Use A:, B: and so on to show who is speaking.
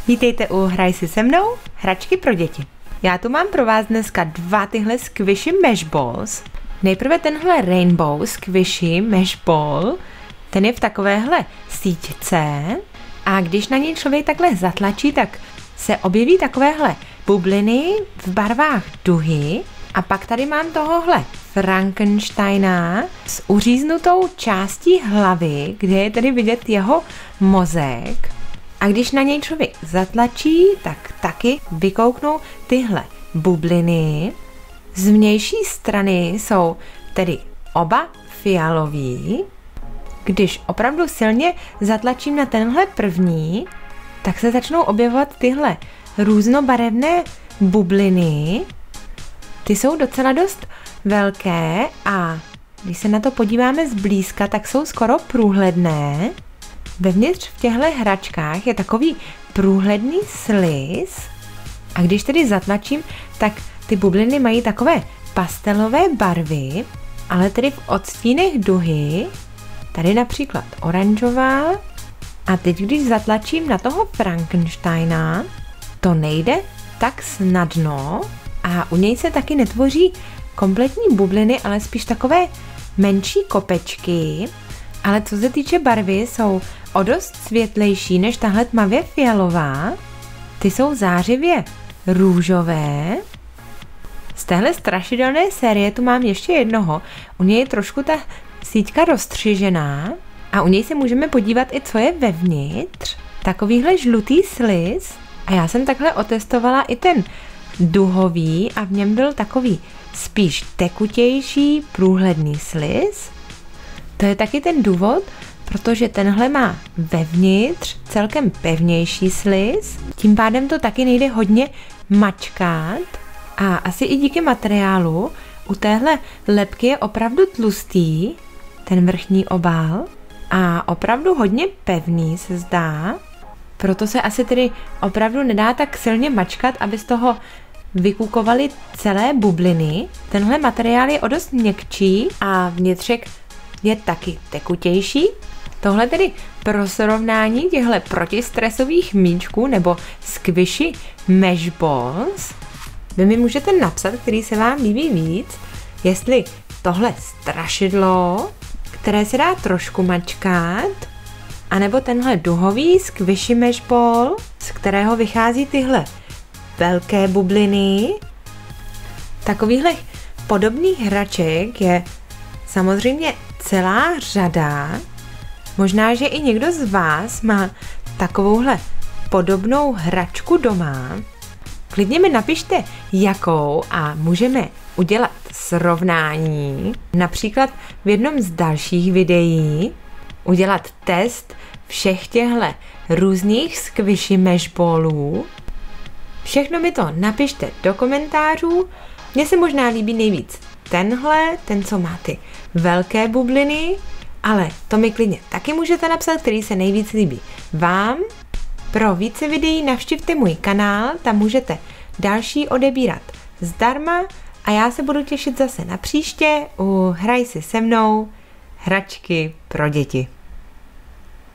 A: Vítejte u Hraj si se mnou, hračky pro děti. Já tu mám pro vás dneska dva tyhle squishy mesh balls. Nejprve tenhle rainbow squishy mesh ball, ten je v takovéhle síťce a když na něj člověk takhle zatlačí, tak se objeví takovéhle bubliny v barvách duhy a pak tady mám tohohle Frankensteina s uříznutou částí hlavy, kde je tedy vidět jeho mozek. A když na něj člověk zatlačí, tak taky vykouknou tyhle bubliny. Z vnější strany jsou tedy oba fialový. Když opravdu silně zatlačím na tenhle první, tak se začnou objevovat tyhle různobarevné bubliny. Ty jsou docela dost velké a když se na to podíváme zblízka, tak jsou skoro průhledné. Vevnitř v těchto hračkách je takový průhledný sliz a když tedy zatlačím, tak ty bubliny mají takové pastelové barvy, ale tedy v odstínech duhy, tady například oranžová. A teď, když zatlačím na toho Frankensteina, to nejde tak snadno a u něj se taky netvoří kompletní bubliny, ale spíš takové menší kopečky. Ale co se týče barvy, jsou o dost světlejší než tahle tmavě fialová. Ty jsou zářivě růžové. Z téhle strašidelné série tu mám ještě jednoho. U něj je trošku ta síťka rozstřižená a u něj se můžeme podívat i co je vevnitř. Takovýhle žlutý sliz. A já jsem takhle otestovala i ten duhový a v něm byl takový spíš tekutější průhledný sliz. To je taky ten důvod, protože tenhle má vevnitř celkem pevnější sliz, tím pádem to taky nejde hodně mačkat a asi i díky materiálu u téhle lebky je opravdu tlustý, ten vrchní obal a opravdu hodně pevný se zdá, proto se asi tedy opravdu nedá tak silně mačkat, aby z toho vykukovaly celé bubliny. Tenhle materiál je o dost měkčí a vnitřek je taky tekutější. Tohle tedy pro srovnání těchto protistresových míčků nebo squishy mesh balls. Vy mi můžete napsat, který se vám líbí víc, jestli tohle strašidlo, které se dá trošku mačkat, anebo tenhle duhový squishy mesh ball, z kterého vychází tyhle velké bubliny. Takovýchhle podobných hraček je samozřejmě celá řada. Možná, že i někdo z vás má takovouhle podobnou hračku doma. Klidně mi napište, jakou a můžeme udělat srovnání. Například v jednom z dalších videí udělat test všech těchto různých squishy mesh ballů. Všechno mi to napište do komentářů. Mně se možná líbí nejvíc tenhle, ten, co má ty velké bubliny, ale to mi klidně taky můžete napsat, který se nejvíc líbí vám. Pro více videí navštivte můj kanál, tam můžete další odebírat zdarma a já se budu těšit zase na příště u Hraj si se mnou, hračky pro děti.